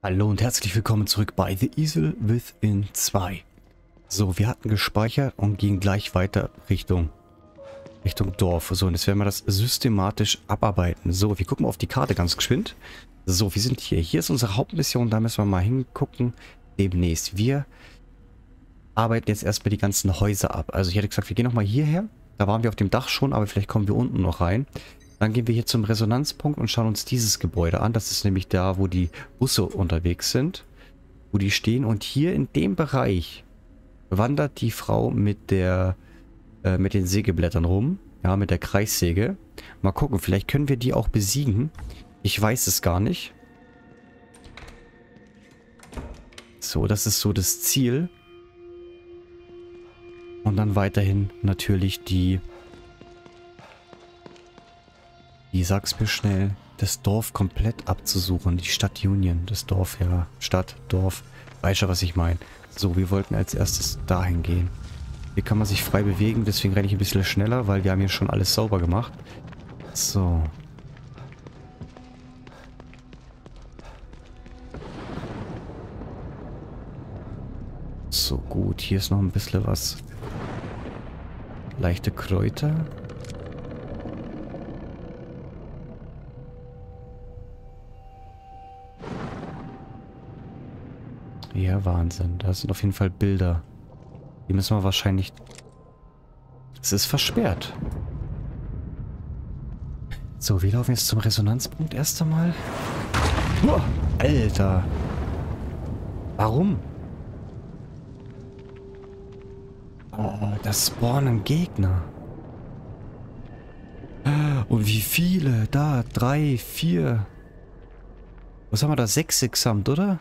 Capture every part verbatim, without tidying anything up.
Hallo und herzlich willkommen zurück bei The Evil Within zwei. So, wir hatten gespeichert und gehen gleich weiter Richtung Richtung Dorf. So, und jetzt werden wir das systematisch abarbeiten. So, wir gucken mal auf die Karte ganz geschwind. So, wir sind hier. Hier ist unsere Hauptmission, da müssen wir mal hingucken. Demnächst. Wir arbeiten jetzt erstmal die ganzen Häuser ab. Also ich hätte gesagt, wir gehen nochmal hierher. Da waren wir auf dem Dach schon, aber vielleicht kommen wir unten noch rein. Dann gehen wir hier zum Resonanzpunkt und schauen uns dieses Gebäude an. Das ist nämlich da, wo die Busse unterwegs sind. Wo die stehen. Und hier in dem Bereich wandert die Frau mit der äh, mit den Sägeblättern rum. Ja, mit der Kreissäge. Mal gucken, vielleicht können wir die auch besiegen. Ich weiß es gar nicht. So, das ist so das Ziel. Und dann weiterhin natürlich die... Die sag's mir schnell, das Dorf komplett abzusuchen. Die Stadt Union, das Dorf, ja. Stadt, Dorf. Weißt du, was ich meine? So, wir wollten als erstes dahin gehen. Hier kann man sich frei bewegen, deswegen renne ich ein bisschen schneller, weil wir haben hier schon alles sauber gemacht. So. So, gut. Hier ist noch ein bisschen was. Leichte Kräuter. Ja, Wahnsinn. Da sind auf jeden Fall Bilder. Die müssen wir wahrscheinlich... Es ist versperrt. So, wir laufen jetzt zum Resonanzpunkt erst einmal. Oh, Alter. Warum? Oh, das spawnen Gegner. Und wie viele? Da, drei, vier. Was haben wir da? Sechs gesamt, oder?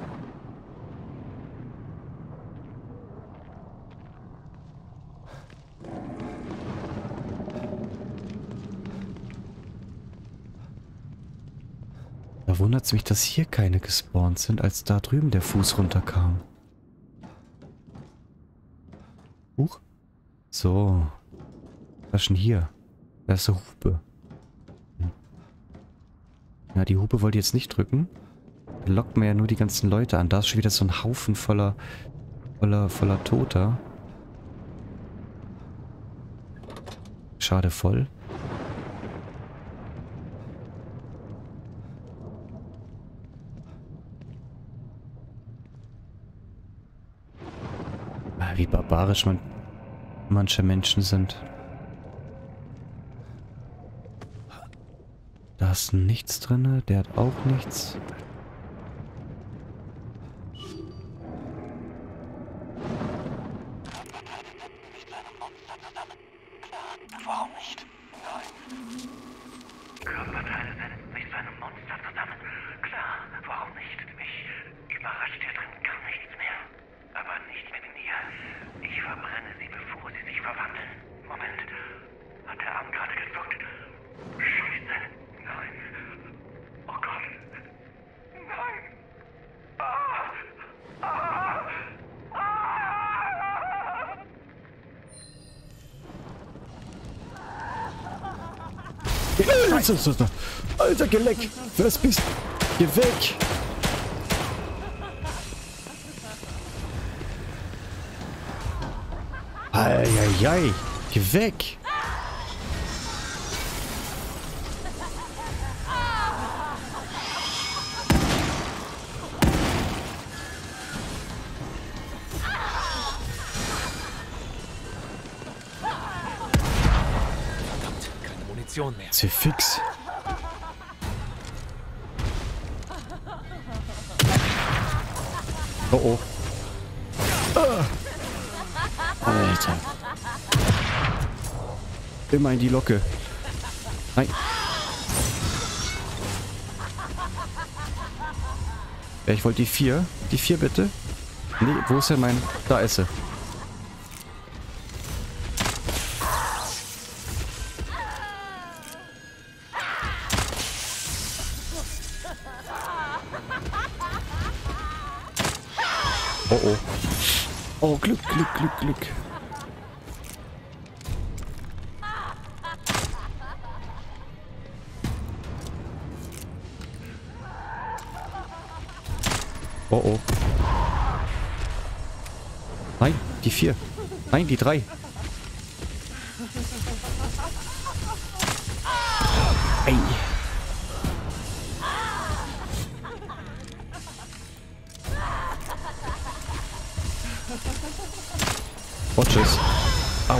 Da wundert es mich, dass hier keine gespawnt sind, als da drüben der Fuß runterkam. Huch. So. Was ist denn hier? Da ist eine Hupe. Ja, die Hupe wollte ich jetzt nicht drücken. Da lockt man ja nur die ganzen Leute an. Da ist schon wieder so ein Haufen voller, voller, voller Toter. Schade voll. Wie barbarisch man manche Menschen sind. Da ist nichts drin, der hat auch nichts. Warum nicht? Nein. Körperteile setzen sich zu einem Monster zusammen. Klar, warum nicht? Mich überrascht hier drin gar nichts mehr. Aber nicht mit mir. Ich verbrenne sie, bevor sie sich verwandeln. Moment. Hat der Arm gerade gezuckt? Scheiße. Nein. Oh Gott. Nein. Ah. Ah. Ah. Alter, Alter, geh weg! Was bist du? Geh weg! Eieiei! Geh weg! Keine Munition mehr. Zifix. Oh oh. Ah. Alter. Immer in die Locke. Nein. Ja, ich wollte die vier. Die vier bitte. Nee, wo ist denn mein... Da ist sie. Oh oh. Oh, Glück, Glück, Glück, Glück. Oh oh. Nein, die vier. Nein, die drei. Ey. Oh, tschüss. Au.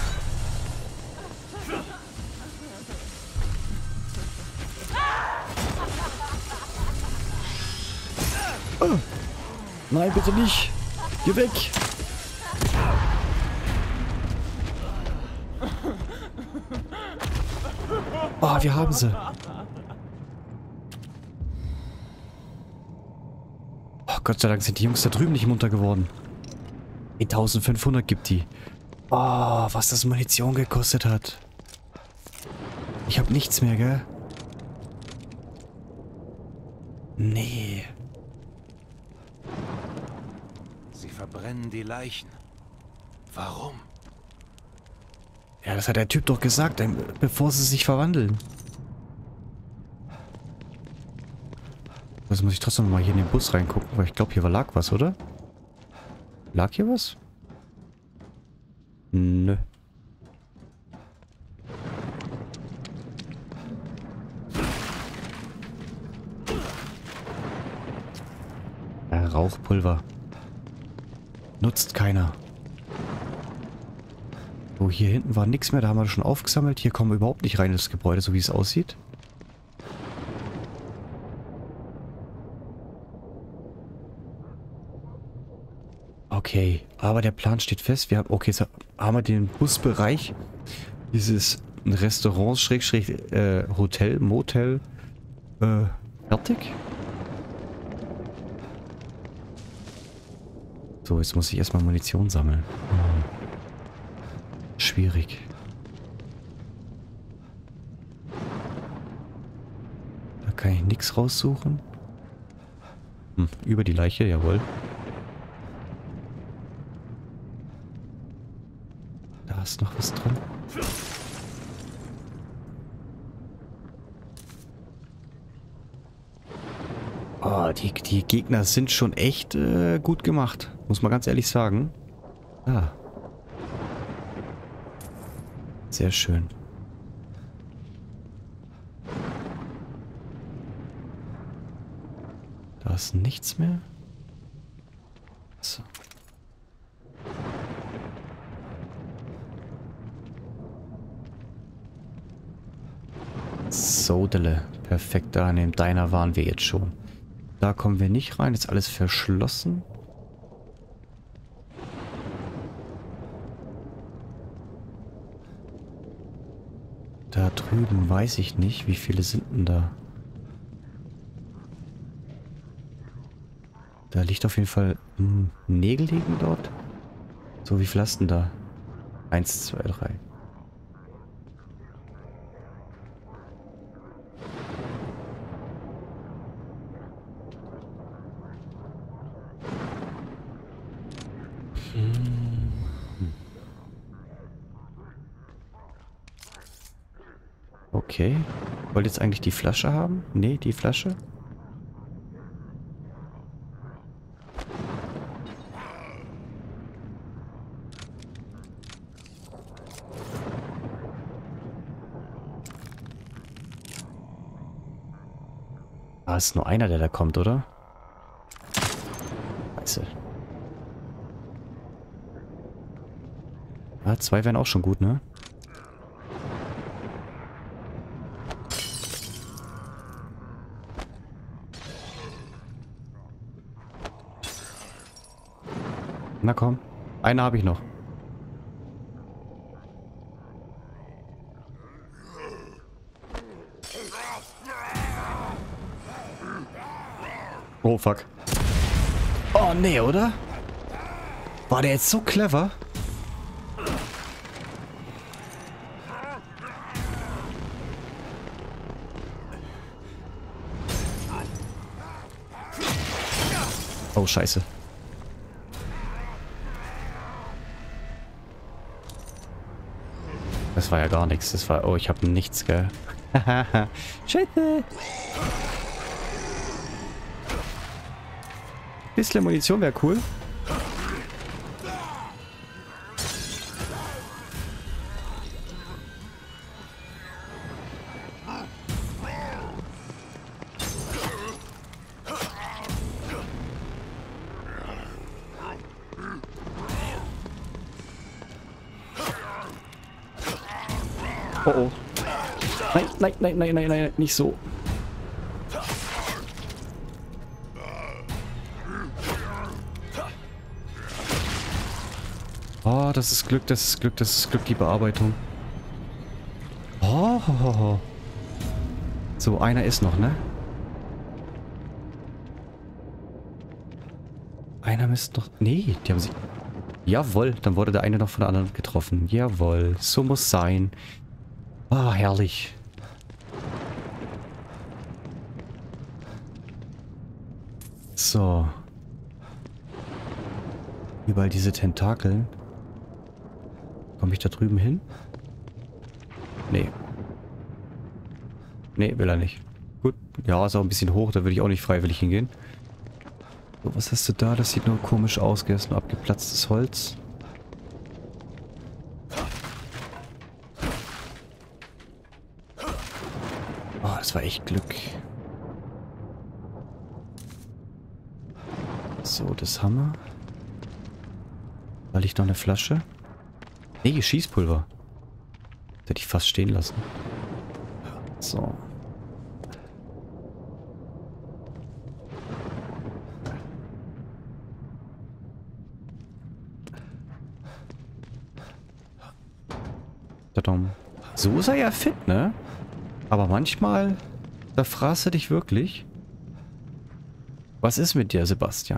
Oh. Nein, bitte nicht. Geh weg. Oh, wir haben sie. Oh, Gott sei Dank sind die Jungs da drüben nicht munter geworden. eintausendfünfhundert gibt die. Oh, was das Munition gekostet hat. Ich habe nichts mehr, gell? Nee. Sie verbrennen die Leichen. Warum? Ja, das hat der Typ doch gesagt, bevor sie sich verwandeln. Also muss ich trotzdem mal hier in den Bus reingucken, weil ich glaube, hier lag was, oder? Lag hier was? Nö. Ja, Rauchpulver. Nutzt keiner. So, hier hinten war nichts mehr, da haben wir schon aufgesammelt. Hier kommen wir überhaupt nicht rein in das Gebäude, so wie es aussieht. Okay, aber der Plan steht fest. Wir haben, okay, jetzt haben wir den Busbereich, dieses Restaurants, Schrägstrich, äh, Hotel, Motel, äh, fertig. So, jetzt muss ich erstmal Munition sammeln. Hm. Schwierig. Da kann ich nichts raussuchen. Hm, über die Leiche, jawohl. Da ist noch was drin. Oh, die, die Gegner sind schon echt äh, gut gemacht. Muss man ganz ehrlich sagen. Ah. Sehr schön. Da ist nichts mehr. So. Sodele. Perfekt, da in dem Diner waren wir jetzt schon. Da kommen wir nicht rein. Ist alles verschlossen. Da drüben weiß ich nicht, wie viele sind denn da? Da liegt auf jeden Fall hm, Nägel liegen dort. So, wie viele hast du denn da? Eins, zwei, drei. Okay. Wollt jetzt eigentlich die Flasche haben? Nee, die Flasche? Ah, ist nur einer, der da kommt, oder? Scheiße. Ah, zwei wären auch schon gut, ne? Na komm, eine habe ich noch. Oh fuck. Oh nee, oder? War der jetzt so clever? Oh scheiße. Das war ja gar nichts. Das war... Oh, ich habe nichts, gell? Hahaha. Scheiße. Bisschen Munition wäre cool. Oh oh. Nein, nein, nein, nein, nein, nein, nicht so. Oh, das ist Glück, das ist Glück, das ist Glück, die Bearbeitung. Oh, ho, ho, ho. So, einer ist noch, ne? Einer müsste noch... Nee, die haben sie... Jawohl, dann wurde der eine noch von der anderen getroffen. Jawohl, so muss sein. Ah, herrlich. So. Überall diese Tentakeln. Komme ich da drüben hin? Nee. Nee, will er nicht. Gut. Ja, ist auch ein bisschen hoch, da würde ich auch nicht freiwillig hingehen. So, was hast du da? Das sieht nur komisch aus. Gell? Ist nur abgeplatztes Holz. Oh, das war echt Glück. So, das haben wir. Da liegt noch eine Flasche. Nee, Schießpulver. Das hätte ich fast stehen lassen. So. So ist er ja fit, ne? Aber manchmal, da fragst du dich wirklich. Was ist mit dir, Sebastian?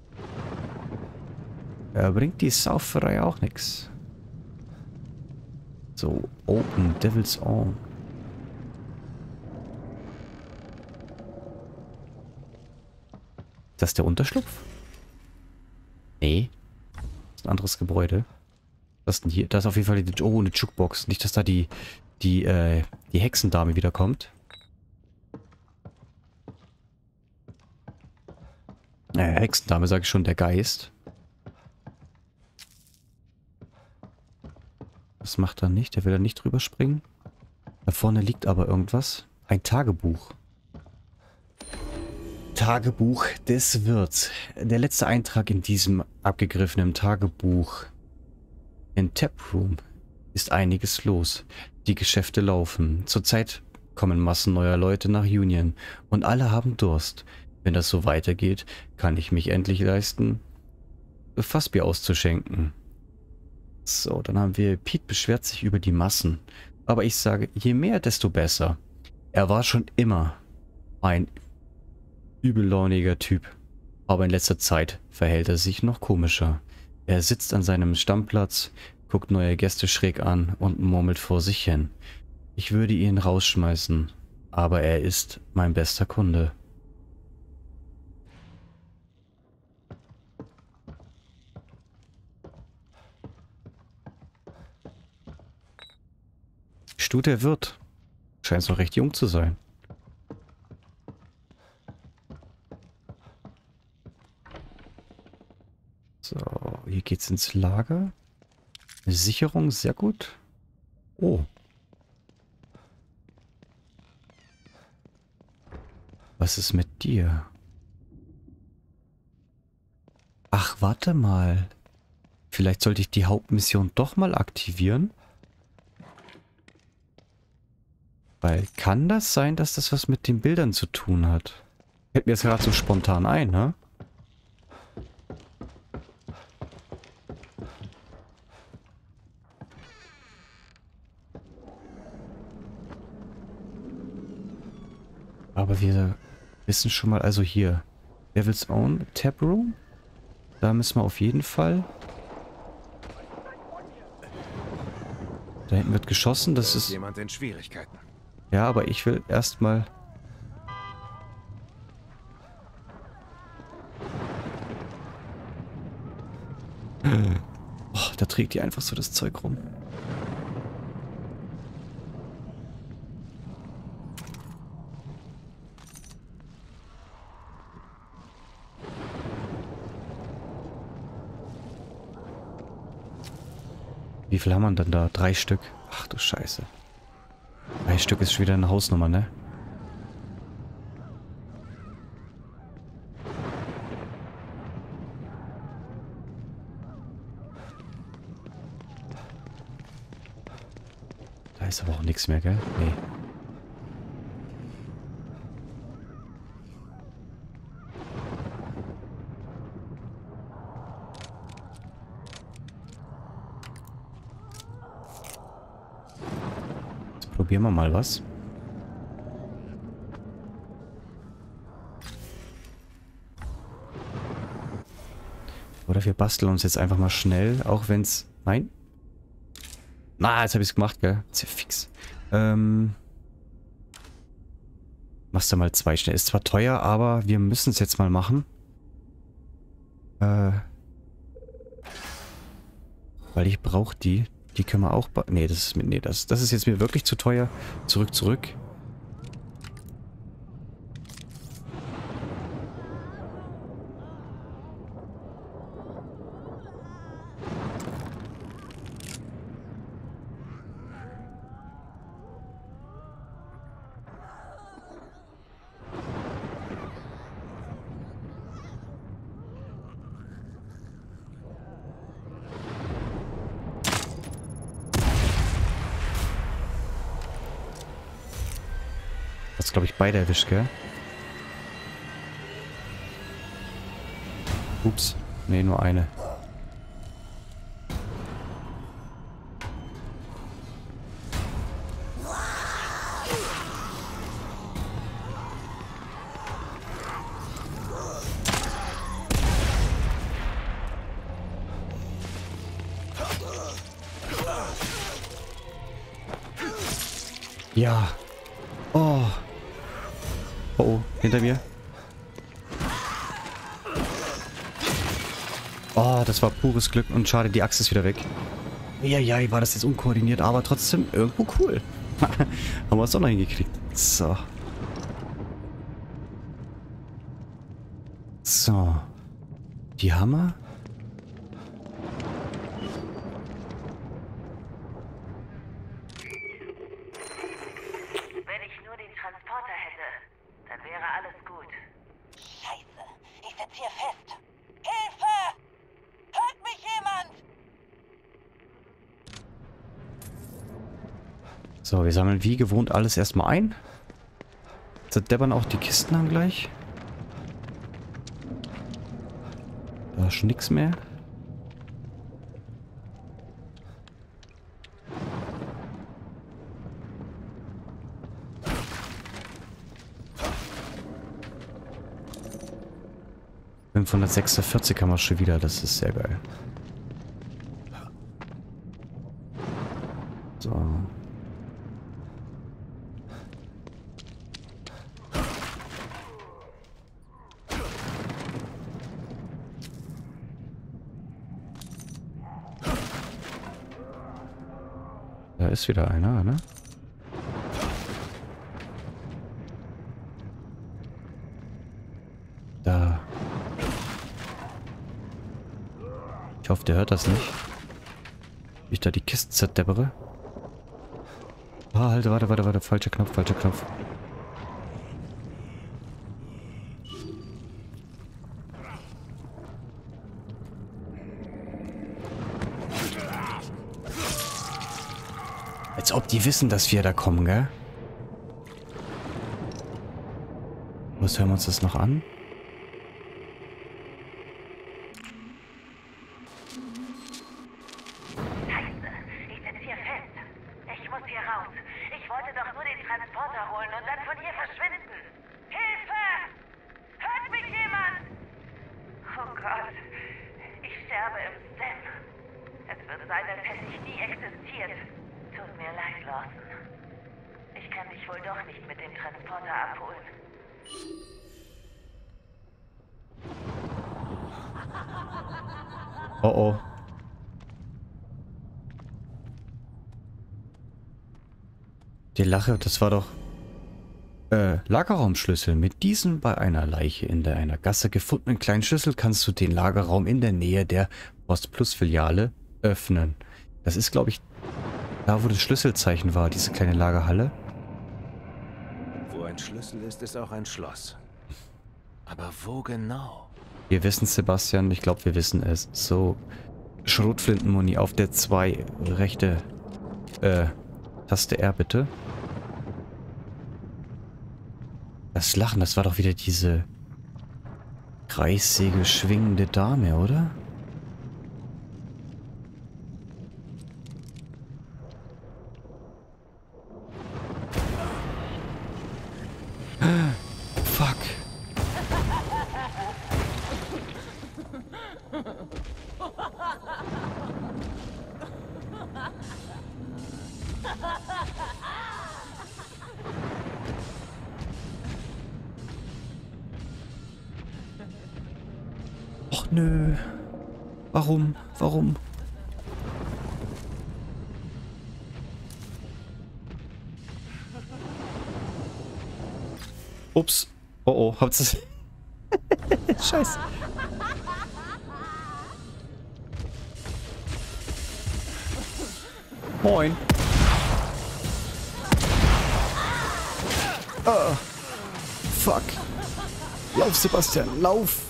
Er bringt die Sauferei auch nichts. So, Open Devil's Own. Ist das der Unterschlupf? Nee. Das ist ein anderes Gebäude. Was ist denn hier? Da ist auf jeden Fall die... Oh, eine Jukebox. Nicht, dass da die, die, äh, die Hexendame wiederkommt. Äh, Hexendame sage ich schon, der Geist. Das macht er nicht. Der will da nicht drüber springen. Da vorne liegt aber irgendwas. Ein Tagebuch. Tagebuch des Wirts. Der letzte Eintrag in diesem abgegriffenen Tagebuch. In Taproom ist einiges los. Die Geschäfte laufen. Zurzeit kommen Massen neuer Leute nach Union und alle haben Durst. Wenn das so weitergeht, kann ich mich endlich leisten, Fassbier auszuschenken. So, dann haben wir, Pete beschwert sich über die Massen. Aber ich sage, je mehr, desto besser. Er war schon immer ein übellauniger Typ. Aber in letzter Zeit verhält er sich noch komischer. Er sitzt an seinem Stammplatz, guckt neue Gäste schräg an und murmelt vor sich hin. Ich würde ihn rausschmeißen, aber er ist mein bester Kunde. Stu, der Wirt. Scheint noch recht jung zu sein. So, hier geht's ins Lager. Eine Sicherung, sehr gut. Oh. Was ist mit dir? Ach, warte mal. Vielleicht sollte ich die Hauptmission doch mal aktivieren? Weil, kann das sein, dass das was mit den Bildern zu tun hat? Fällt mir jetzt gerade so spontan ein, ne? Aber wir wissen schon mal, also hier, Devil's Own Taproom. Da müssen wir auf jeden Fall. Da hinten wird geschossen, das ist... Jemand in Schwierigkeiten. Ja, aber ich will erstmal... Oh, da trägt die einfach so das Zeug rum. Wie viel haben wir denn da? Drei Stück. Ach du Scheiße. Drei Stück ist schon wieder eine Hausnummer, ne? Da ist aber auch nichts mehr, gell? Nee. Probieren wir mal was. Oder wir basteln uns jetzt einfach mal schnell, auch wenn es... Nein? Na, jetzt habe ich es gemacht, gell? Sehr fix. Ähm... Machst du mal zwei schnell. Ist zwar teuer, aber wir müssen es jetzt mal machen. Äh... Weil ich brauche die. Die können wir auch... Nee, das ist, nee das, das ist jetzt mir wirklich zu teuer. Zurück, zurück. Das glaube ich beide erwischt, gell? Ups. Nee, nur eine. Ja. Oh. Oh, oh, hinter mir. Oh, das war pures Glück und schade, die Axt ist wieder weg. Ja, ja, war das jetzt unkoordiniert, aber trotzdem irgendwo cool. Haben wir es doch noch hingekriegt. So. So. Die Hammer. Wenn ich nur den Transporter hätte, dann wäre alles gut. Scheiße, ich sitze hier fest. Hilfe! Hört mich jemand? So, wir sammeln wie gewohnt alles erstmal ein. Zerdeppern auch die Kisten an gleich. Da ist schon nichts mehr. fünfhundertsechsundvierzig haben wir schon wieder, das ist sehr geil. So. Da ist wieder einer, ne? Da. Ich hoffe, der hört das nicht. Wie ich da die Kisten zerdeppere. Ah, halt, warte, warte, warte. Falscher Knopf, falscher Knopf. Als ob die wissen, dass wir da kommen, gell? Was hören wir uns das noch an? Scheiße, ich sitze hier fest. Ich muss hier raus. Ich wollte doch nur den Transporter holen und dann von hier verschwinden. Hilfe! Hört mich jemand? Oh Gott, ich sterbe im Zen. Es wird sein, als hätte ich nie existiert. Tut mir leid, Lawson. Ich kann dich wohl doch nicht mit dem Transporter abholen. Oh oh. Die Lache, das war doch... Äh, Lagerraumschlüssel. Mit diesem bei einer Leiche in der einer Gasse gefundenen kleinen Schlüssel kannst du den Lagerraum in der Nähe der Post Plus Filiale öffnen. Das ist, glaube ich, da wo das Schlüsselzeichen war, diese kleine Lagerhalle. Wo ein Schlüssel ist, ist auch ein Schloss. Aber wo genau? Wir wissen, Sebastian, ich glaube, wir wissen es. So, Schrotflintenmuni auf der zwei, rechte, äh, Taste R, bitte. Das Lachen, das war doch wieder diese Kreissäge schwingende Dame, oder? Fuck. Och nö. Warum? Warum? Ups. Oh oh, habt's es. Scheiße. Moin. Ah. Fuck. Lauf, Sebastian, lauf.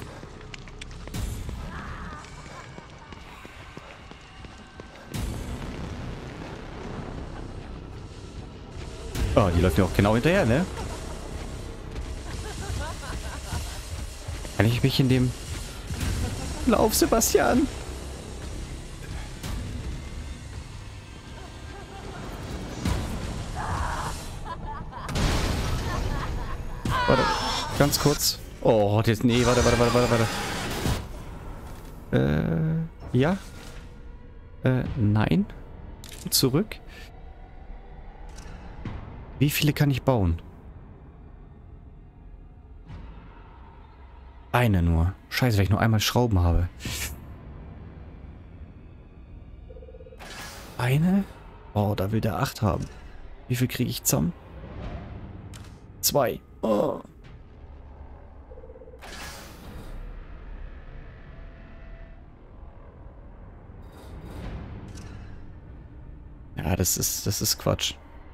Ah, die läuft mir auch genau hinterher, ne? Kann ich mich in dem... Lauf, Sebastian! Warte, ganz kurz. Oh, das... Nee, warte, warte, warte, warte, warte. Äh, ja? Äh, nein. Zurück. Wie viele kann ich bauen? Eine nur. Scheiße, weil ich nur einmal Schrauben habe. Eine? Oh, da will der acht haben. Wie viel kriege ich zusammen? Zwei. Oh. Ja, das ist, das ist Quatsch.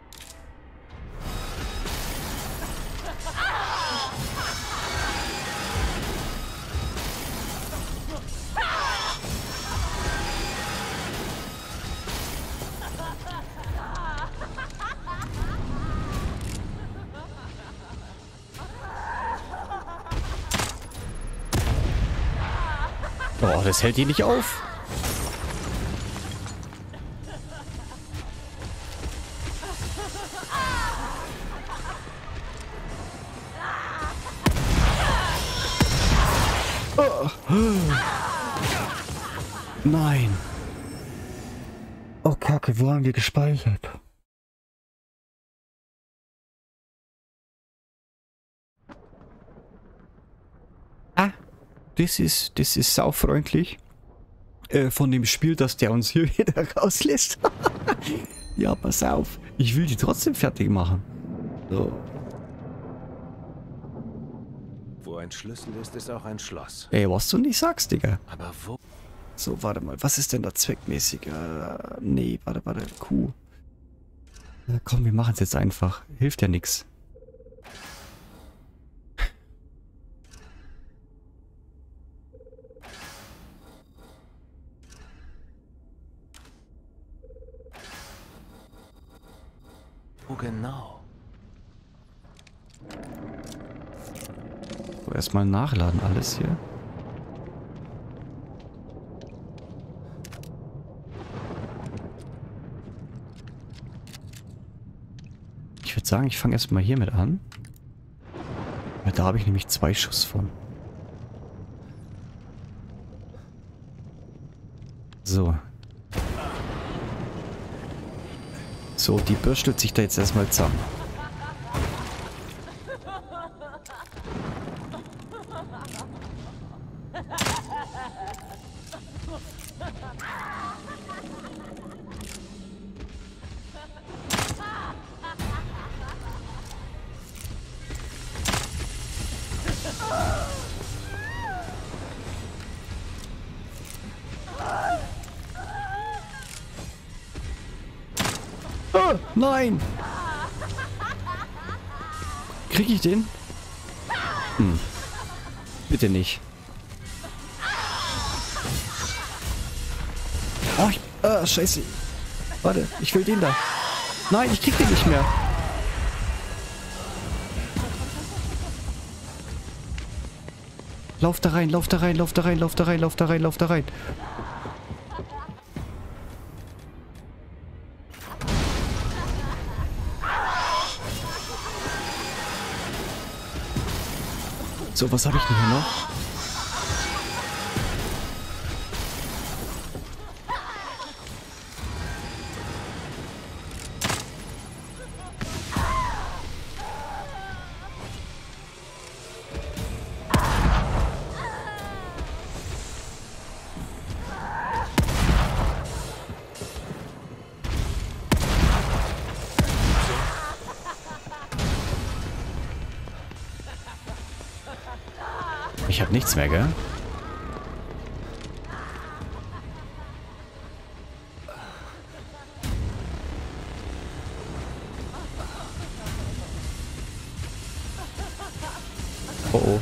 Oh, das hält die nicht auf. Oh. Nein. Oh, Kacke, wo haben wir gespeichert? Ah. Das ist, das ist saufreundlich äh, von dem Spiel, dass der uns hier wieder rauslässt. Ja, pass auf. Ich will die trotzdem fertig machen. So. Wo ein Schlüssel ist, ist auch ein Schloss. Ey, was du nicht sagst, Digga. Aber wo? So, warte mal. Was ist denn da zweckmäßig? Äh, nee, warte, warte. Kuh. Ja, komm, wir machen es jetzt einfach. Hilft ja nix. Wo genau? So, erstmal nachladen alles hier. Ich würde sagen, ich fange erstmal hiermit an. Weil da habe ich nämlich zwei Schuss von. So. So, die bürstelt sich da jetzt erstmal zusammen. Oh, nein! Krieg ich den? Hm. Bitte nicht. Oh, ich, äh, scheiße. Warte, ich will den da. Nein, ich krieg den nicht mehr. Lauf da rein, lauf da rein, lauf da rein, lauf da rein, lauf da rein, lauf da rein. So, was habe ich denn hier noch? Ich habe nichts mehr, gell? Oh oh.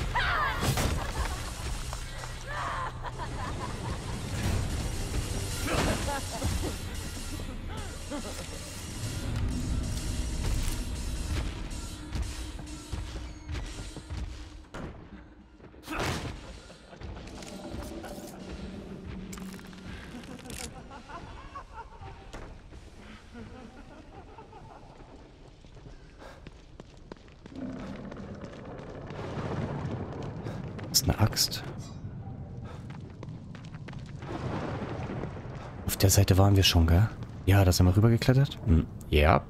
Das ist eine Axt. Auf der Seite waren wir schon, gell? Ja, da sind wir rübergeklettert. Hm. Ja.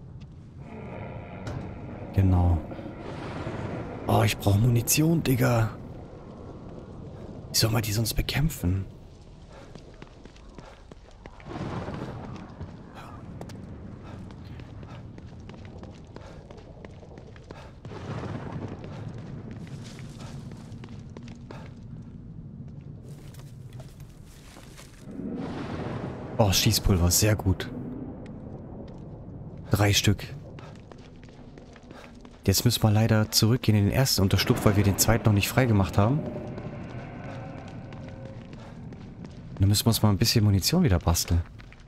Genau. Oh, ich brauche Munition, Digga. Wie soll man die sonst bekämpfen? Oh, Schießpulver, sehr gut. Drei Stück. Jetzt müssen wir leider zurückgehen in den ersten Unterschlupf, weil wir den zweiten noch nicht freigemacht haben. Dann müssen wir uns mal ein bisschen Munition wieder basteln.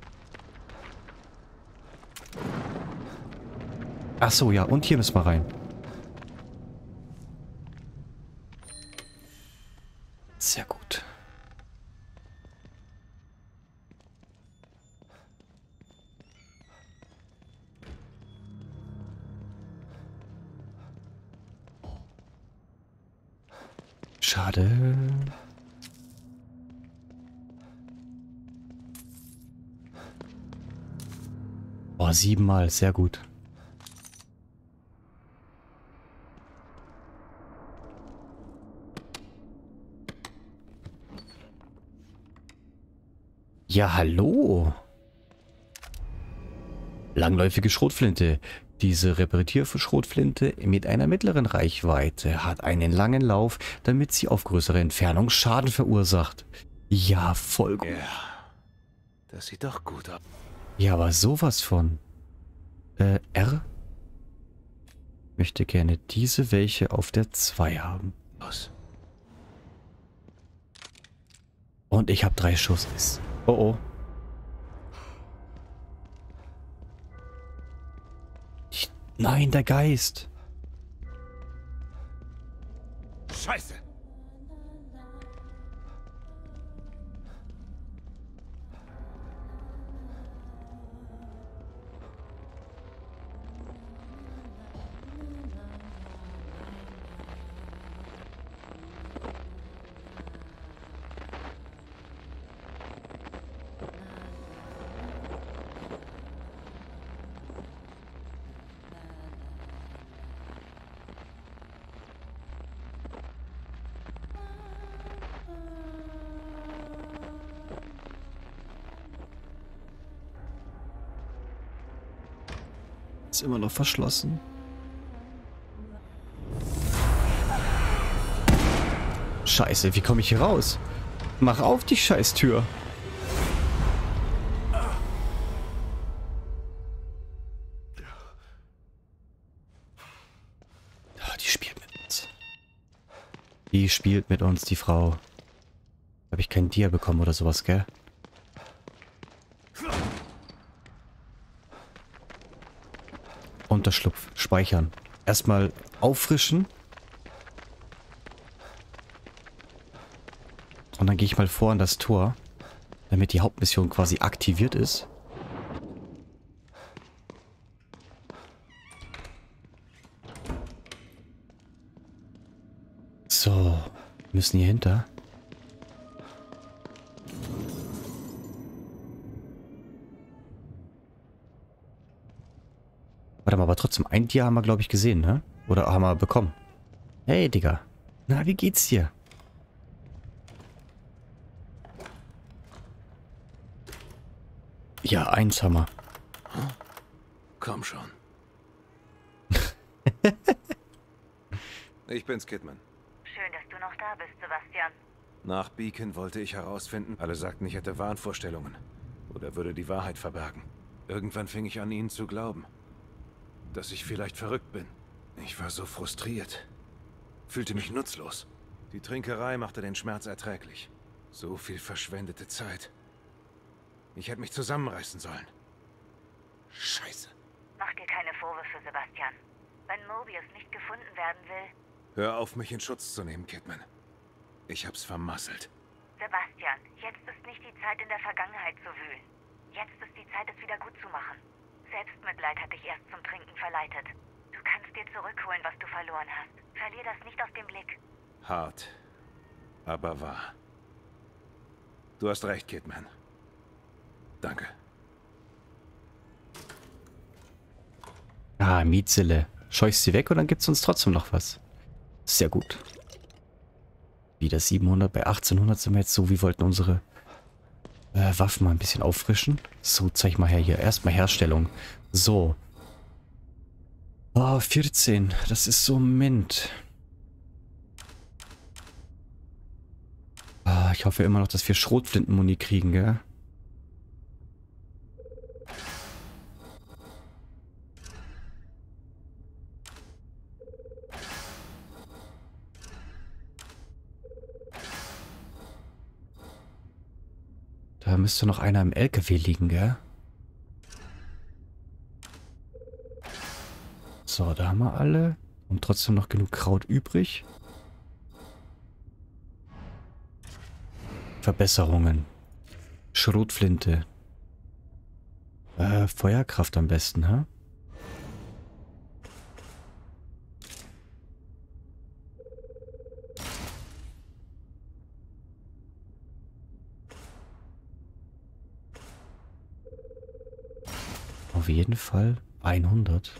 Ach so, ja, und hier müssen wir rein. Sehr gut. Schade. Oh, siebenmal, sehr gut. Ja, hallo. Langläufige Schrotflinte. Diese Repetierschrotflinte mit einer mittleren Reichweite hat einen langen Lauf, damit sie auf größere Entfernung Schaden verursacht. Ja, voll gut. Ja, das sieht doch gut aus. Ja, aber sowas von. Äh, R? Möchte gerne diese welche auf der zwei haben. Und ich habe drei Schuss. Oh oh. Nein, der Geist. Scheiße. Ist immer noch verschlossen. Scheiße, wie komme ich hier raus? Mach auf die Scheißtür. Die spielt mit uns, die Frau. Habe ich kein Dia bekommen oder sowas, gell? Unterschlupf. Speichern. Erstmal auffrischen. Und dann gehe ich mal vor an das Tor, damit die Hauptmission quasi aktiviert ist. So, wir müssen hier hinter. Warte mal, aber trotzdem, ein Tier haben wir, glaube ich, gesehen, ne? Oder haben wir bekommen? Hey, Digga. Na, wie geht's dir? Ja, eins haben wir. Komm schon. Ich bin's, Kidman. Schön, dass du noch da bist, Sebastian. Nach Beacon wollte ich herausfinden, alle sagten, ich hätte Wahnvorstellungen. Oder würde die Wahrheit verbergen. Irgendwann fing ich an, ihnen zu glauben. Dass ich vielleicht verrückt bin. Ich war so frustriert. Fühlte mich nutzlos. Die Trinkerei machte den Schmerz erträglich. So viel verschwendete Zeit. Ich hätte mich zusammenreißen sollen. Scheiße. Mach dir keine Vorwürfe, Sebastian. Wenn Mobius nicht gefunden werden will... Hör auf, mich in Schutz zu nehmen, Kidman. Ich hab's vermasselt. Sebastian, jetzt ist nicht die Zeit, in der Vergangenheit zu wühlen. Jetzt ist die Zeit, es wieder gut zu machen. Selbstmitleid hat dich erst zum Trinken verleitet. Du kannst dir zurückholen, was du verloren hast. Verlier das nicht aus dem Blick. Hart, aber wahr. Du hast recht, Kidman. Danke. Ah, Mietzele. Scheuchst sie weg und dann gibt's uns trotzdem noch was. Sehr gut. Wieder siebenhundert. Bei achtzehnhundert sind wir jetzt so. Wir wollten unsere äh, Waffen mal ein bisschen auffrischen. So, zeig mal her hier. Erstmal Herstellung. So. Oh, vierzehn. Das ist so mint. Ah, ich hoffe immer noch, dass wir Schrotflintenmuni kriegen, gell? Da müsste noch einer im L K W liegen, gell? So, da haben wir alle. Und trotzdem noch genug Kraut übrig. Verbesserungen. Schrotflinte. Äh, Feuerkraft am besten, hä? Auf jeden Fall hundert.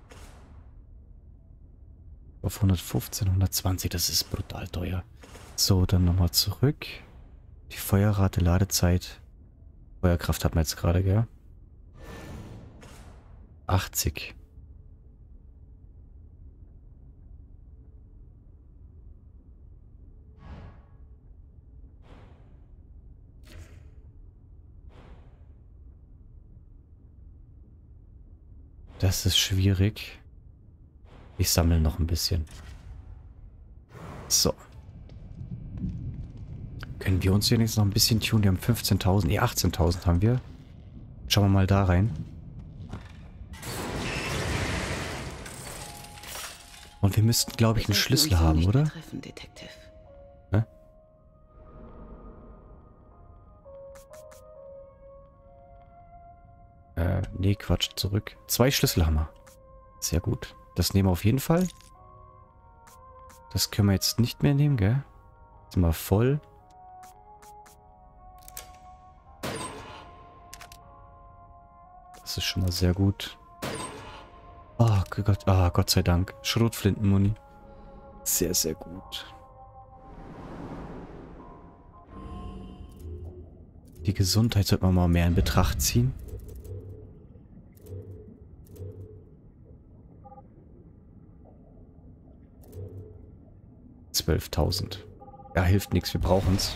Auf hundertfünfzehn, hundertzwanzig, das ist brutal teuer. So, dann nochmal zurück. Die Feuerrate, Ladezeit. Feuerkraft hat man jetzt gerade, gell? achtzig. Das ist schwierig. Ich sammle noch ein bisschen. So. Können wir uns hier jetzt noch ein bisschen tunen? Wir haben fünfzehntausend, nee, achtzehntausend haben wir. Schauen wir mal da rein. Und wir müssten, glaube ich, einen Schlüssel haben, oder? Hä? Äh, nee, Quatsch, zurück. Zwei Schlüssel haben wir. Sehr gut. Das nehmen wir auf jeden Fall. Das können wir jetzt nicht mehr nehmen, gell? Sind wir voll. Das ist schon mal sehr gut. Oh Gott, oh, Gott sei Dank. Schrotflintenmuni. Sehr, sehr gut. Die Gesundheit sollte man mal mehr in Betracht ziehen. zwölftausend. Ja, hilft nichts, wir brauchen es.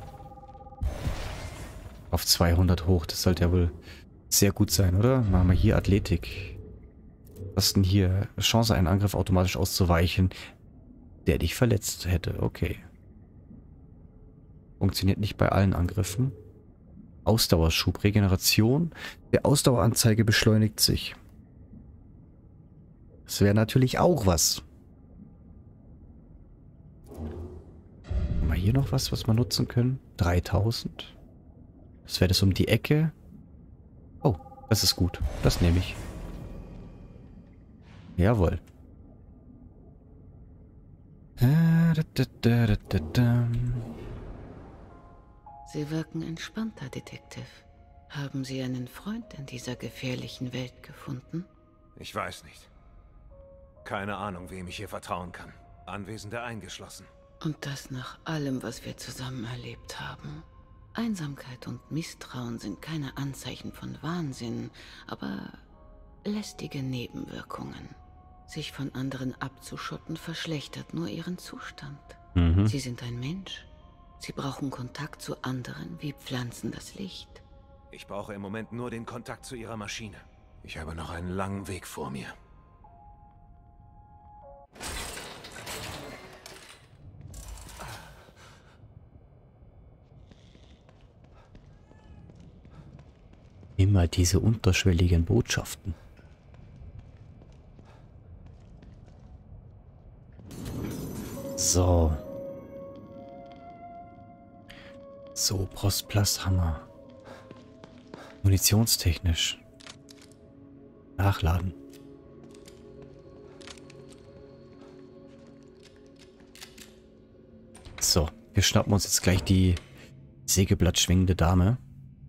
Auf zweihundert hoch, das sollte ja wohl sehr gut sein, oder? Machen wir hier Athletik. Was denn hier? Chance, einen Angriff automatisch auszuweichen. der dich verletzt hätte. Okay. Funktioniert nicht bei allen Angriffen. Ausdauerschub, Regeneration. Der Ausdaueranzeige beschleunigt sich. Das wäre natürlich auch was. Haben wir hier noch was, was wir nutzen können? dreitausend. Das wäre das um die Ecke. Oh, das ist gut. Das nehme ich. Jawohl. Sie wirken entspannter, Detective. Haben Sie einen Freund in dieser gefährlichen Welt gefunden? Ich weiß nicht. Keine Ahnung, wem ich hier vertrauen kann. Anwesende eingeschlossen. Und das nach allem, was wir zusammen erlebt haben. Einsamkeit und Misstrauen sind keine Anzeichen von Wahnsinn, aber lästige Nebenwirkungen. Sich von anderen abzuschotten verschlechtert nur ihren Zustand. Mhm. Sie sind ein Mensch. Sie brauchen Kontakt zu anderen wie Pflanzen das Licht. Ich brauche im Moment nur den Kontakt zu ihrer Maschine. Ich habe noch einen langen Weg vor mir. Immer diese unterschwelligen Botschaften. So. So, Brustplasthammer. Munitionstechnisch. Nachladen. So, wir schnappen uns jetzt gleich die Sägeblatt schwingende Dame.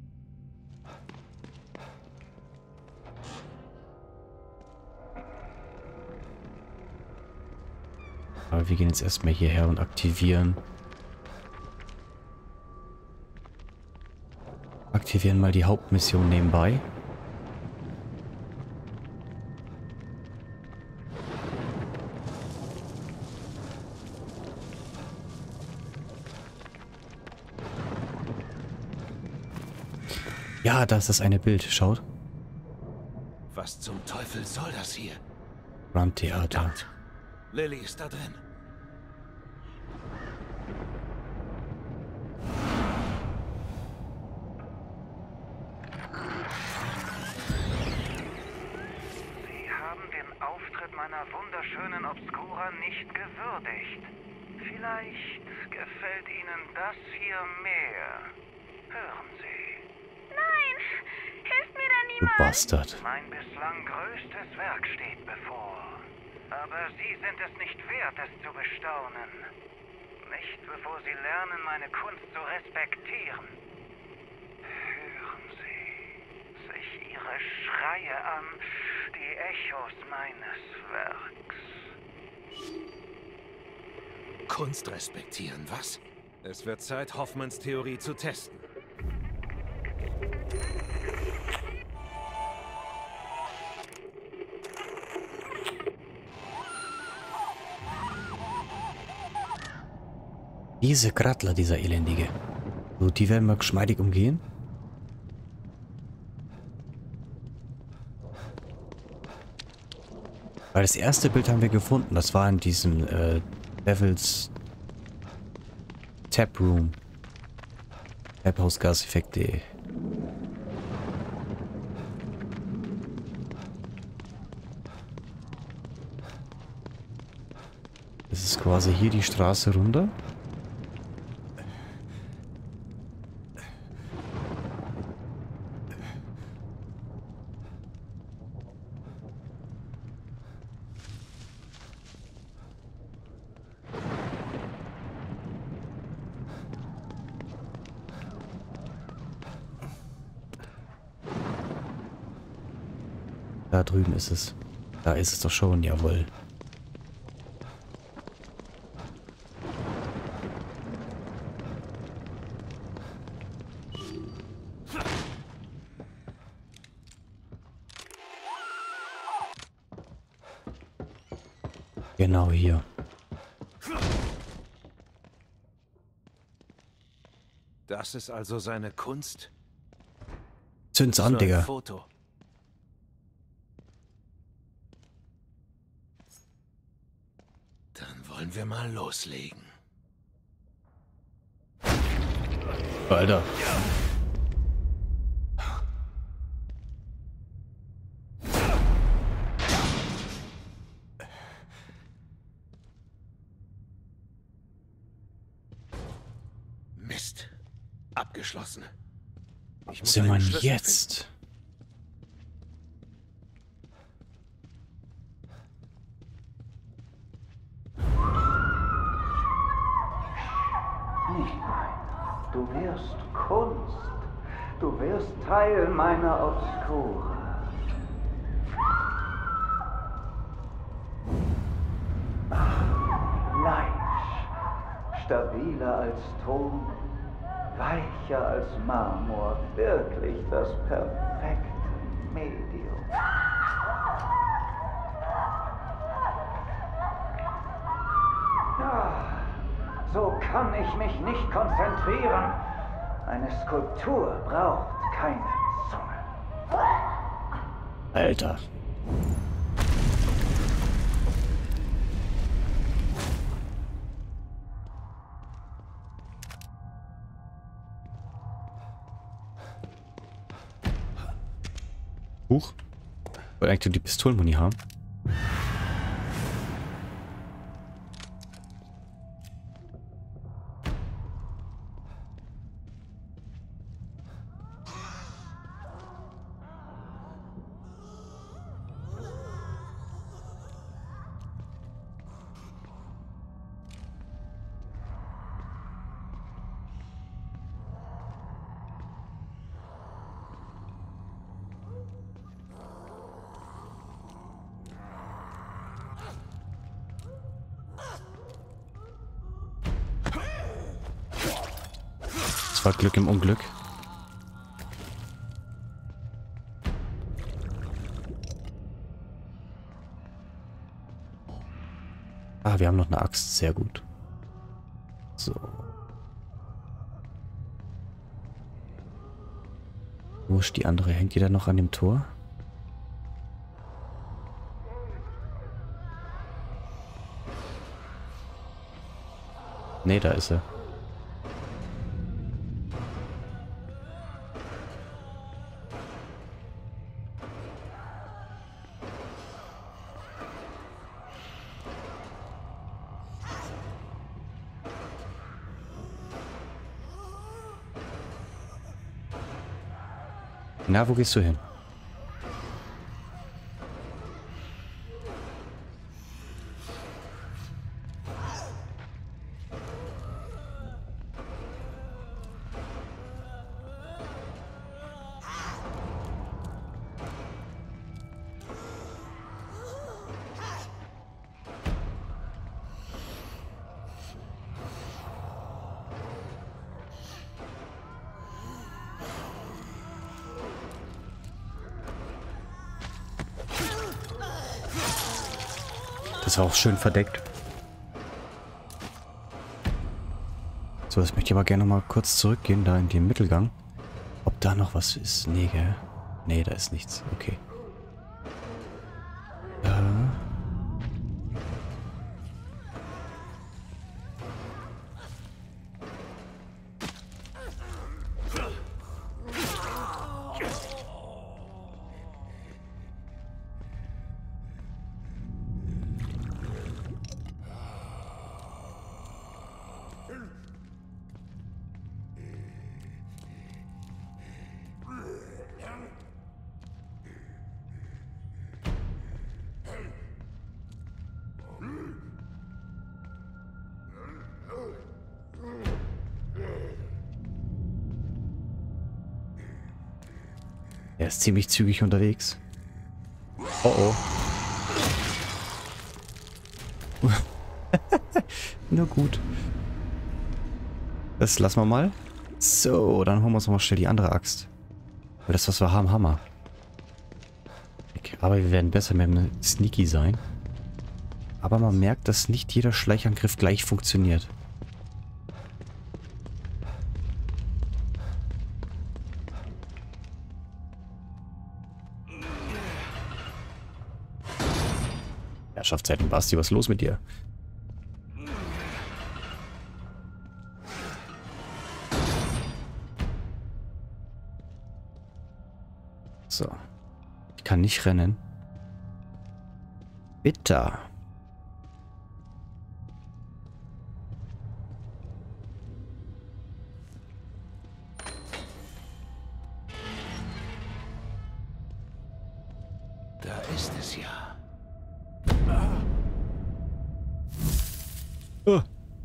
Aber wir gehen jetzt erstmal hierher und aktivieren. Aktivieren mal die Hauptmission nebenbei. Ja, da ist das eine Bild. Schaut. Was zum Teufel soll das hier? Brandtheater. Verdammt. Lily ist da drin. Sie haben den Auftritt meiner wunderschönen Obscura nicht gewürdigt. Vielleicht gefällt Ihnen das hier mehr. Hören Sie. Nein! Hilft mir da Du niemand? Bastard. Mein bislang größtes Werk steht bevor. Aber Sie sind es nicht wert, es zu bestaunen. Nicht bevor Sie lernen, meine Kunst zu respektieren. Hören Sie sich Ihre Schreie an, die Echos meines Werks. Kunst respektieren, was? Es wird Zeit, Hoffmanns Theorie zu testen. Diese Krattler, dieser Elendige. So, die werden wir geschmeidig umgehen. Weil das erste Bild haben wir gefunden. Das war in diesem äh, Devil's Tap Room. Taphausgaseffekte. Das ist quasi hier die Straße runter. Da drüben ist es. Da ist es doch schon, jawohl. Genau hier. Das ist also seine Kunst? Zünd's an, So ein Digga. Foto. Dann wollen Wollen wir mal loslegen? Alter. Mist. Abgeschlossen. Ich Was muss sind einen wir Schlüssel jetzt? Nicht weiter. Du wirst Kunst. Du wirst Teil meiner Obskura. Ach, Fleisch. Stabiler als Ton. Weicher als Marmor. Wirklich das perfekte Medium. Ah, so kann ich mich nicht konzentrieren. Eine Skulptur braucht keine Zunge. Alter. Huch. Ich wollte eigentlich die Pistolenmuni haben. Das war Glück im Unglück. Ah, wir haben noch eine Axt. Sehr gut. So. Wo ist die andere? Hängt die da noch an dem Tor? Nee, da ist sie. Na, wo gehst du hin? Das war auch schön verdeckt. So, jetzt möchte ich aber gerne noch mal kurz zurückgehen, da in den Mittelgang. Ob da noch was ist? Nee, gell? Nee, da ist nichts. Okay. Ja. Er ist ziemlich zügig unterwegs. Oh oh. Na gut. Das lassen wir mal. So, dann holen wir uns noch mal schnell die andere Axt. Weil das, was wir haben, Hammer. Okay, aber wir werden besser mit dem Sneaky sein. Aber man merkt, dass nicht jeder Schleichangriff gleich funktioniert. Herrschaftszeiten, Basti, was ist los mit dir? So. Ich kann nicht rennen. Bitter. Da ist es ja. Oh.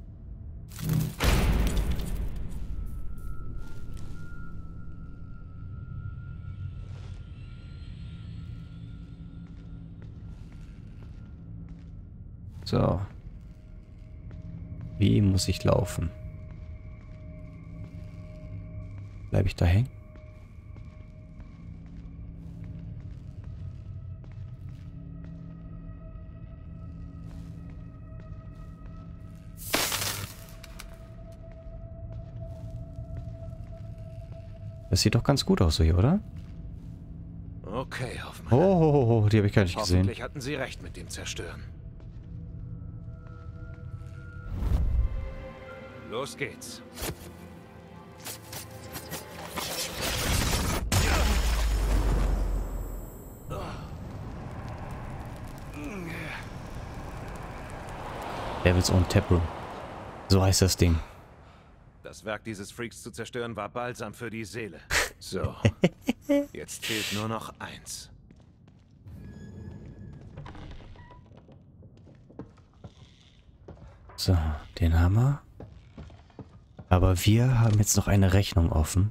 So. Wie muss ich laufen? Bleibe ich da hängen? Das sieht doch ganz gut aus so hier, oder? Okay, Hoffmann. Oh, oh, oh, oh, die habe ich gar nicht gesehen. Hoffentlich hatten Sie recht mit dem Zerstören. Los geht's. Devils on Taproom. So heißt das Ding. Das Werk dieses Freaks zu zerstören war Balsam für die Seele. So. Jetzt fehlt nur noch eins. So, den haben wir. Aber wir haben jetzt noch eine Rechnung offen.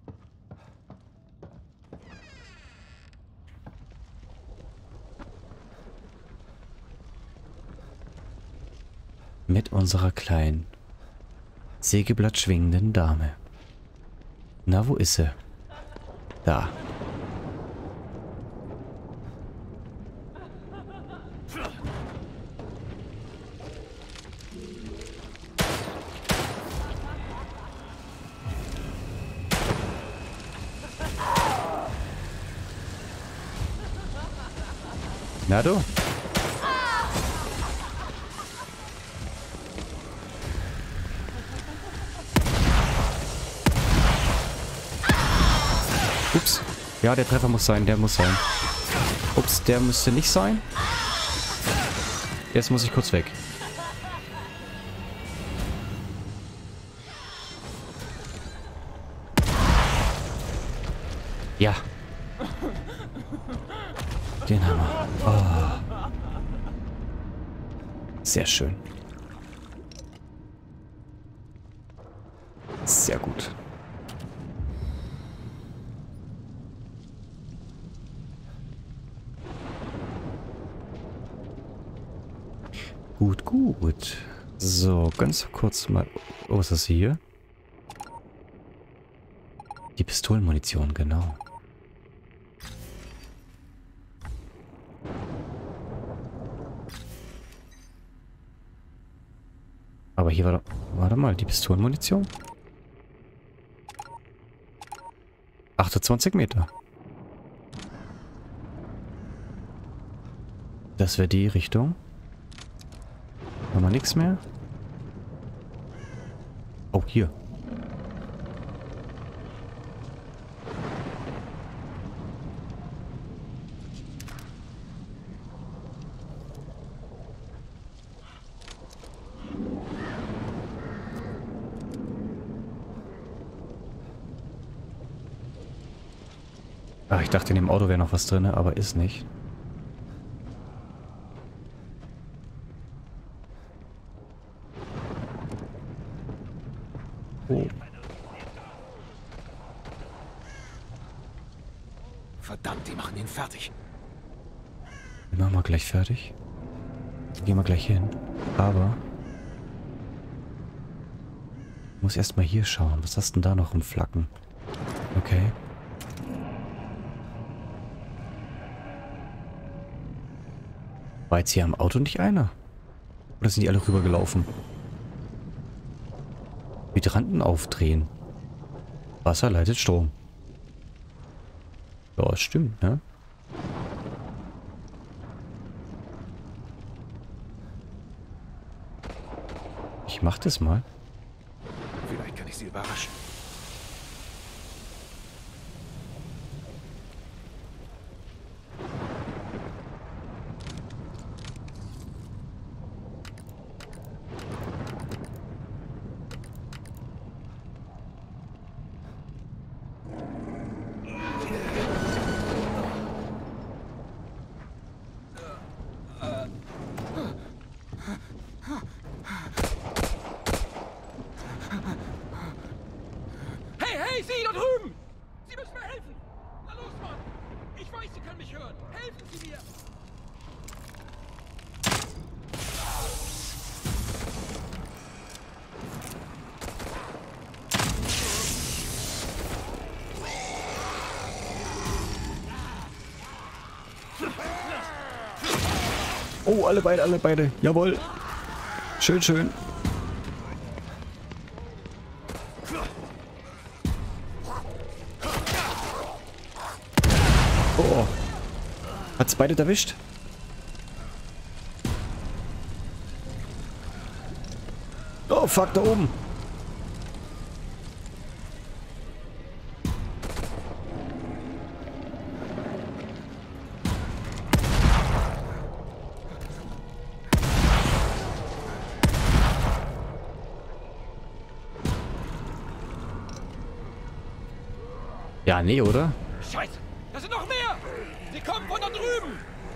Mit unserer kleinen, Sägeblatt schwingenden Dame. Na, wo ist sie? Da. Na du? Ups. Ja, der Treffer muss sein, der muss sein. Ups, der müsste nicht sein. Jetzt muss ich kurz weg. Ja. Den haben wir. Oh. Sehr schön. Sehr gut. Gut, gut. So, ganz kurz mal... Oh, was ist das hier? Die Pistolenmunition, genau. Aber hier war doch... Warte mal, die Pistolenmunition? achtundzwanzig Meter. Das wäre die Richtung. Haben wir nichts mehr? Oh, hier. Ach, ich dachte, in dem Auto wäre noch was drin, aber ist nicht. Oh. Verdammt, die machen ihn fertig. Den machen wir gleich fertig. Gehen wir gleich hin. Aber... Ich muss erstmal hier schauen. Was hast denn da noch im Flacken? Okay. War jetzt hier am Auto nicht einer? Oder sind die alle rübergelaufen? Hydranten aufdrehen. Wasser leitet Strom. Ja, das stimmt, ne? Ich mach das mal. Vielleicht kann ich sie überraschen. Hey, hey, Sie da drüben! Sie müssen mir helfen! Na los, Mann! Ich weiß, Sie können mich hören! Helfen Sie mir! Oh, alle beide, alle beide. Jawohl. Schön, schön. Oh. Hat's beide erwischt? Oh, fuck, da oben. Ja, nee, oder? Scheiße! Da sind noch mehr! Sie kommen von da drüben!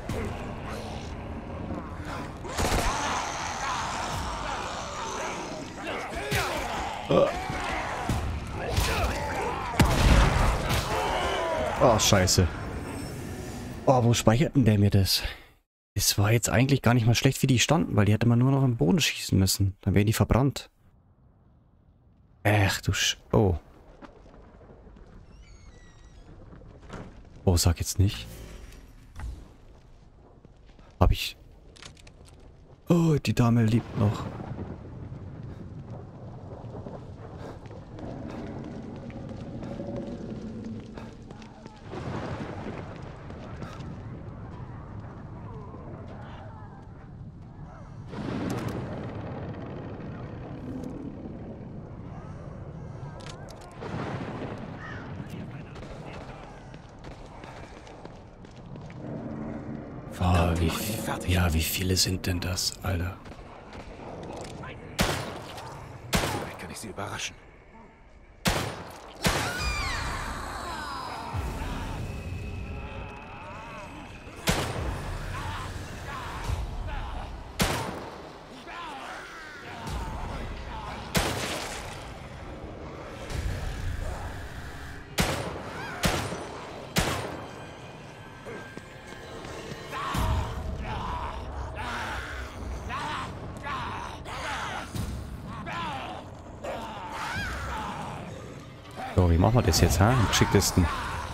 Oh, oh scheiße. Oh, wo speichert denn der mir das? Es war jetzt eigentlich gar nicht mal schlecht, wie die standen, weil die hätte man nur noch im Boden schießen müssen. Dann wären die verbrannt. Ach du Sch... Oh. Oh, sag jetzt nicht. Hab ich... Oh, die Dame lebt noch. Oh, wie, ja, wie viele sind denn das, Alter? Vielleicht kann ich sie überraschen. So, wie machen wir das jetzt, ha? Am geschicktesten.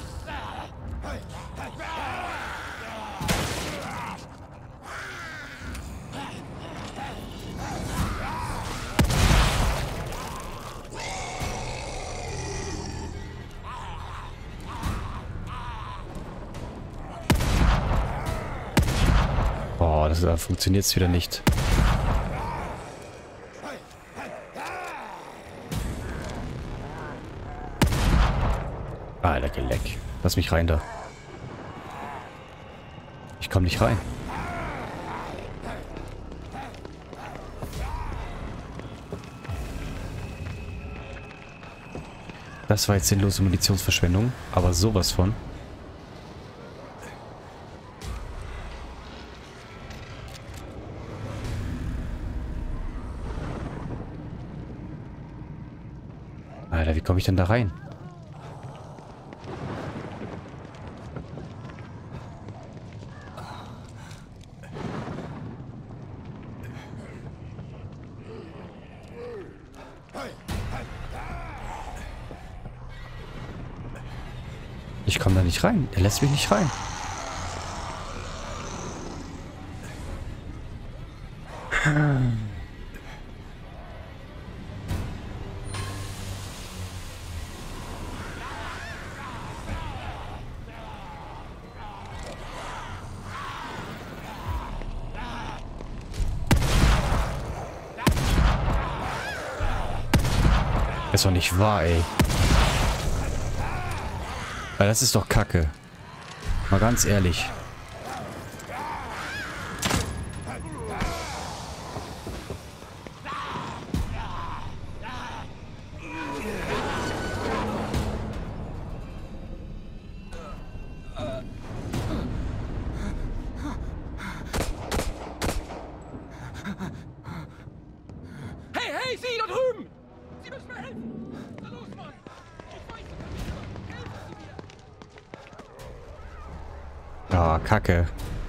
Boah, das da funktioniert jetzt wieder nicht. Alter, Geleck. Lass mich rein da. Ich komm nicht rein. Das war jetzt sinnlose Munitionsverschwendung, aber sowas von. Alter, wie komme ich denn da rein? Ich komme da nicht rein. Er lässt mich nicht rein. Ist doch nicht wahr, ey. Weil das ist doch Kacke. Mal ganz ehrlich. Ja, Kacke.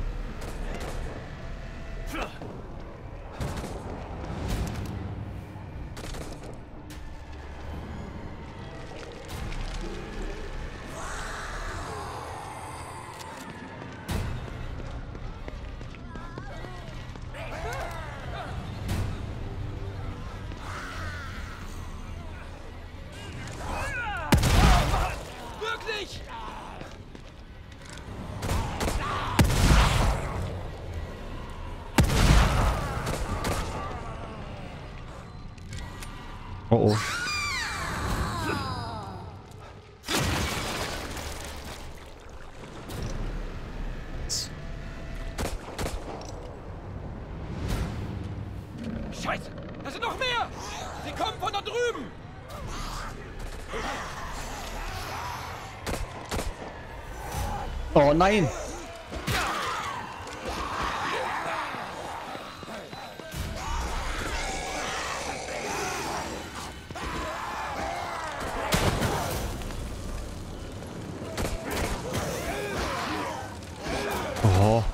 Wirklich! Oh oh. Scheiße! Da sind noch mehr! Sie kommen von da drüben! Oh nein! Oh.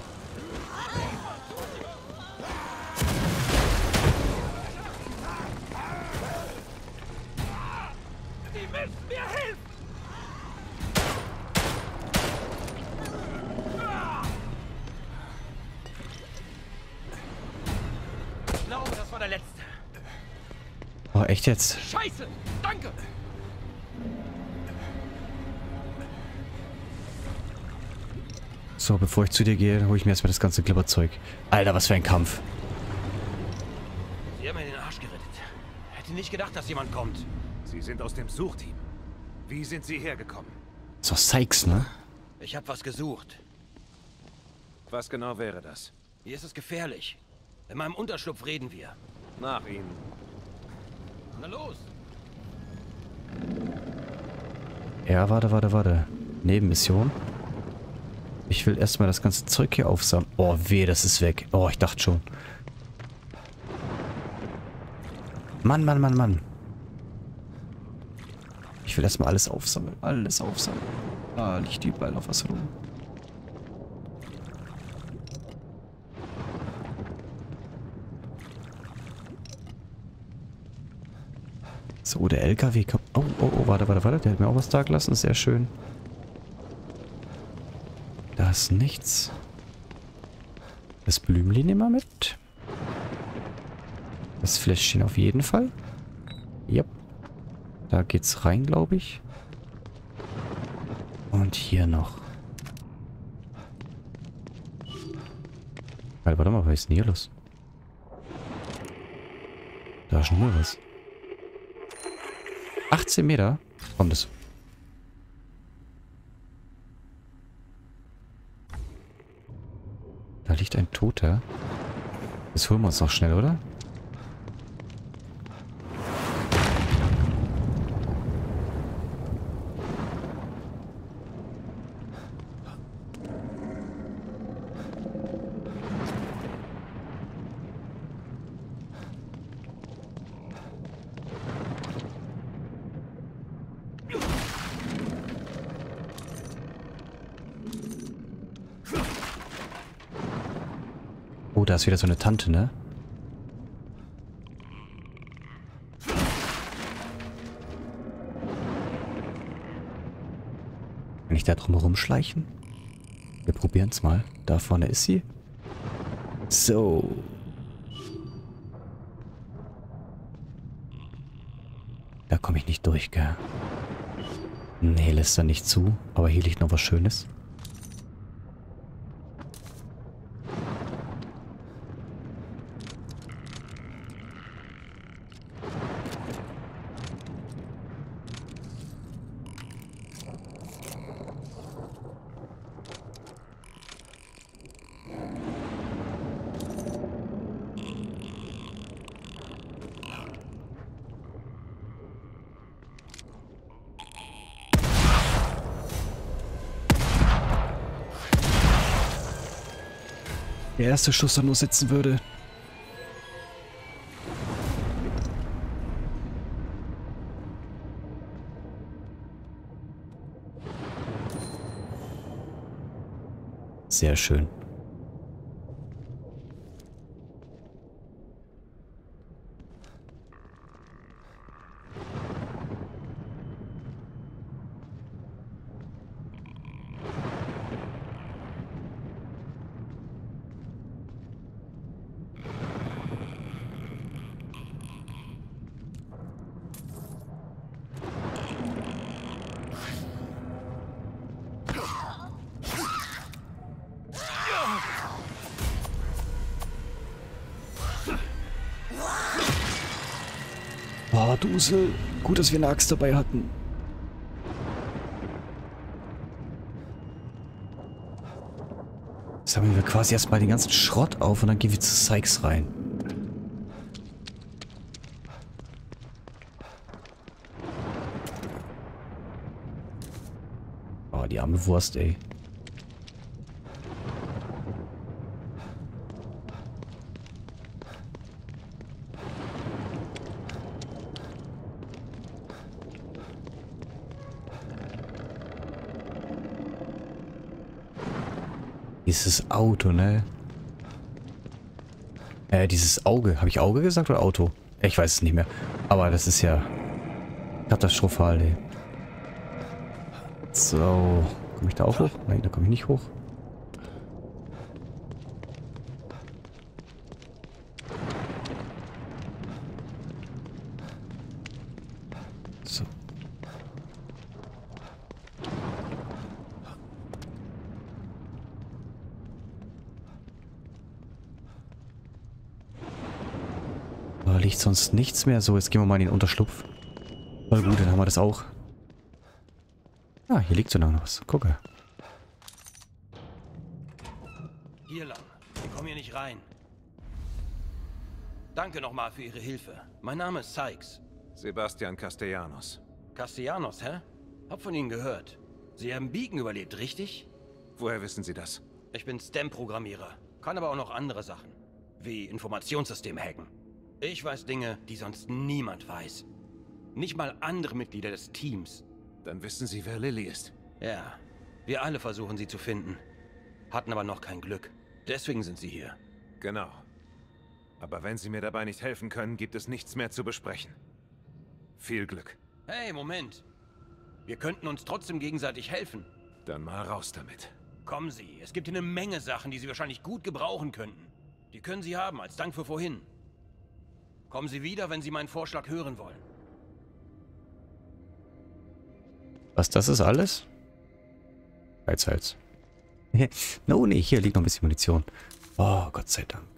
Sie müssen mir helfen! Ich glaube, das war der letzte. Oh, echt jetzt? Scheiße! Danke! So, bevor ich zu dir gehe, hole ich mir erstmal das ganze Glibberzeug. Alter, was für ein Kampf. Sie haben mir den Arsch gerettet. Hätte nicht gedacht, dass jemand kommt. Sie sind aus dem Suchteam. Wie sind Sie hergekommen? So Sykes, ne? Ich habe was gesucht. Was genau wäre das? Hier ist es gefährlich. In meinem Unterschlupf reden wir. Nach Ihnen. Na los! Ja, warte, warte, warte. Nebenmission. Ich will erstmal das ganze Zeug hier aufsammeln. Oh, weh, das ist weg. Oh, ich dachte schon. Mann, Mann, Mann, Mann. Ich will erstmal alles aufsammeln. Alles aufsammeln. Ah, liegt überall noch was rum. So, der L K W kommt. Oh, oh, oh, warte, warte, warte. Der hat mir auch was da gelassen. Sehr schön. Da ist nichts. Das Blümchen nehmen wir mit. Das Fläschchen auf jeden Fall. Ja. Da geht's rein, glaube ich. Und hier noch. Alter, warte mal, was ist denn hier los? Da ist schon mal was. achtzehn Meter? Kommt das? Da liegt ein Toter. Das holen wir uns noch schnell, oder? Oh, da ist wieder so eine Tante, ne? Kann ich da drum rumschleichen? Wir probieren es mal. Da vorne ist sie. So. Da komme ich nicht durch, gell? Nee, lässt er nicht zu. Aber hier liegt noch was Schönes. Der erste Schuss da nur sitzen würde. Sehr schön. Oh, Dusel. Gut, dass wir eine Axt dabei hatten. Jetzt sammeln wir quasi erstmal den ganzen Schrott auf und dann gehen wir zu Sykes rein. Oh, die arme Wurst, ey. Dieses Auto, ne? Äh, dieses Auge. Habe ich Auge gesagt oder Auto? Ich weiß es nicht mehr. Aber das ist ja katastrophal, ey. So. Komme ich da auch hoch? Nein, da komme ich nicht hoch. So. Da liegt sonst nichts mehr. So, jetzt gehen wir mal in den Unterschlupf. Voll gut, dann haben wir das auch. Ah, hier liegt so noch was. Gucke. Hier lang. Wir kommen hier nicht rein. Danke nochmal für Ihre Hilfe. Mein Name ist Sykes. Sebastian Castellanos. Castellanos, hä? Hab von Ihnen gehört. Sie haben Beacon überlebt, richtig? Woher wissen Sie das? Ich bin STEM-Programmierer. Kann aber auch noch andere Sachen. Wie Informationssysteme hacken. Ich weiß Dinge, die sonst niemand weiß. Nicht mal andere Mitglieder des Teams. Dann wissen Sie, wer Lily ist. Ja, wir alle versuchen sie zu finden. Hatten aber noch kein Glück. Deswegen sind sie hier. Genau. Aber wenn Sie mir dabei nicht helfen können, gibt es nichts mehr zu besprechen. Viel Glück. Hey, Moment. Wir könnten uns trotzdem gegenseitig helfen. Dann mal raus damit. Kommen Sie, es gibt hier eine Menge Sachen, die Sie wahrscheinlich gut gebrauchen könnten. Die können Sie haben, als Dank für vorhin. Kommen Sie wieder, wenn Sie meinen Vorschlag hören wollen. Was, das ist alles? Geizhals. No, nee, hier liegt noch ein bisschen Munition. Oh, Gott sei Dank.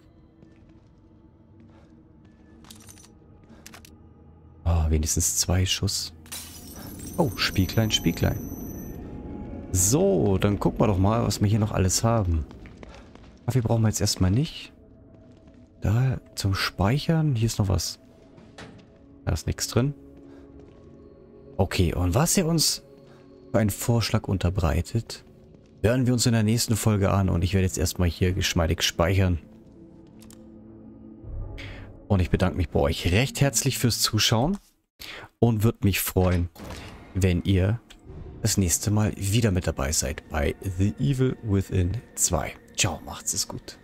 Oh, wenigstens zwei Schuss. Oh, Spieglein, Spieglein. So, dann gucken wir doch mal, was wir hier noch alles haben. Kaffee brauchen wir jetzt erstmal nicht. Da zum Speichern, hier ist noch was. Da ist nichts drin. Okay, und was er uns für einen Vorschlag unterbreitet, hören wir uns in der nächsten Folge an. Und ich werde jetzt erstmal hier geschmeidig speichern. Und ich bedanke mich bei euch recht herzlich fürs Zuschauen. Und würde mich freuen, wenn ihr das nächste Mal wieder mit dabei seid bei The Evil Within zwei. Ciao, macht's es gut.